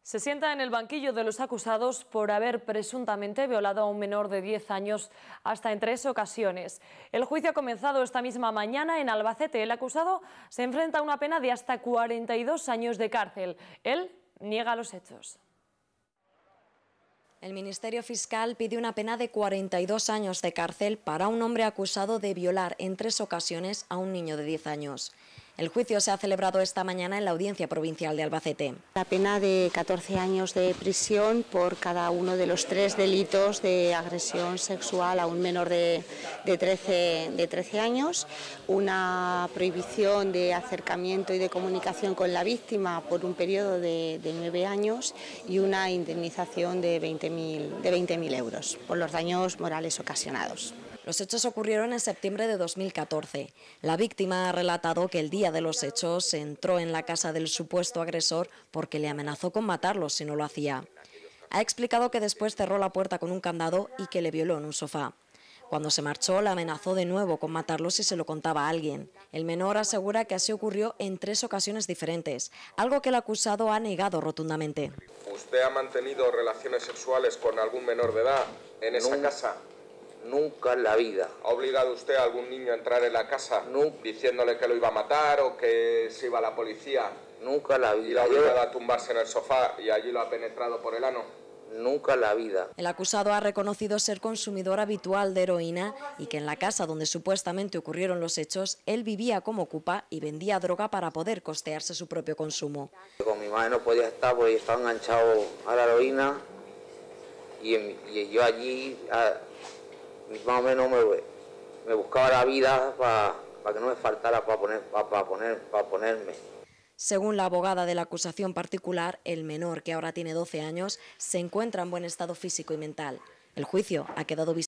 Se sienta en el banquillo de los acusados por haber presuntamente violado a un menor de 10 años hasta en 3 ocasiones. El juicio ha comenzado esta misma mañana en Albacete. El acusado se enfrenta a una pena de hasta 42 años de cárcel. Él niega los hechos. El Ministerio Fiscal pide una pena de 42 años de cárcel para un hombre acusado de violar en 3 ocasiones a un niño de 10 años. El juicio se ha celebrado esta mañana en la Audiencia Provincial de Albacete. La pena de 14 años de prisión por cada uno de los 3 delitos de agresión sexual a un menor de 13 años, una prohibición de acercamiento y de comunicación con la víctima por un periodo de 9 años y una indemnización de 20.000 euros por los daños morales ocasionados. Los hechos ocurrieron en septiembre de 2014. La víctima ha relatado que el día de los hechos entró en la casa del supuesto agresor porque le amenazó con matarlo si no lo hacía. Ha explicado que después cerró la puerta con un candado y que le violó en un sofá. Cuando se marchó, la amenazó de nuevo con matarlo si se lo contaba a alguien. El menor asegura que así ocurrió en 3 ocasiones diferentes, algo que el acusado ha negado rotundamente. ¿Usted ha mantenido relaciones sexuales con algún menor de edad en esa casa? Nunca en la vida. ¿Ha obligado usted a algún niño a entrar en la casa Nunca. diciéndole que lo iba a matar o que se iba a la policía? Nunca en la ¿Y vida. lo ha obligado a tumbarse en el sofá y allí lo ha penetrado por el ano? Nunca en la vida. El acusado ha reconocido ser consumidor habitual de heroína y que en la casa donde supuestamente ocurrieron los hechos, él vivía como ocupa y vendía droga para poder costearse su propio consumo. Con mi madre no podía estar porque estaba enganchado a la heroína y yo allí más o menos me buscaba la vida para que no me faltara para ponerme. Según la abogada de la acusación particular, el menor, que ahora tiene 12 años, se encuentra en buen estado físico y mental. El juicio ha quedado